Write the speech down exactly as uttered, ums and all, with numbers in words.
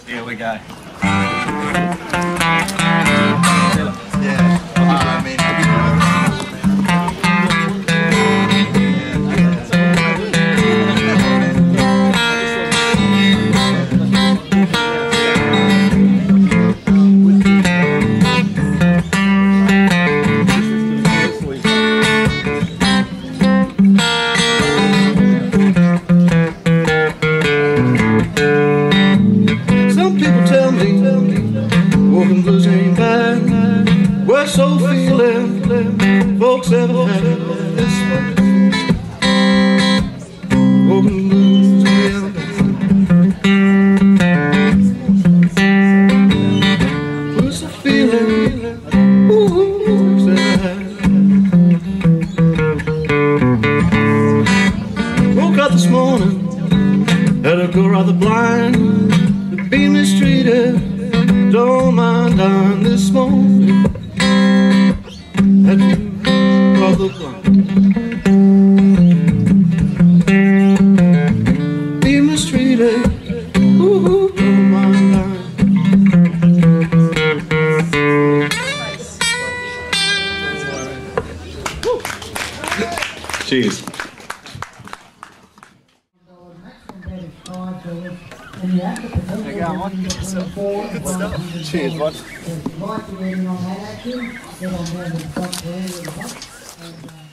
Here we go. Yeah. I mean, we're so feeling, folks ever had this one. Broken blues we're so feeling, ooh, folks ever had. Woke up this morning, had to go rather blind, to be mistreated. Don't mind on this morning. Had to call the blind. Be mistreated. Ooh, don't mind on. Cheers. There you go, Mike. Good stuff. Cheers, bud.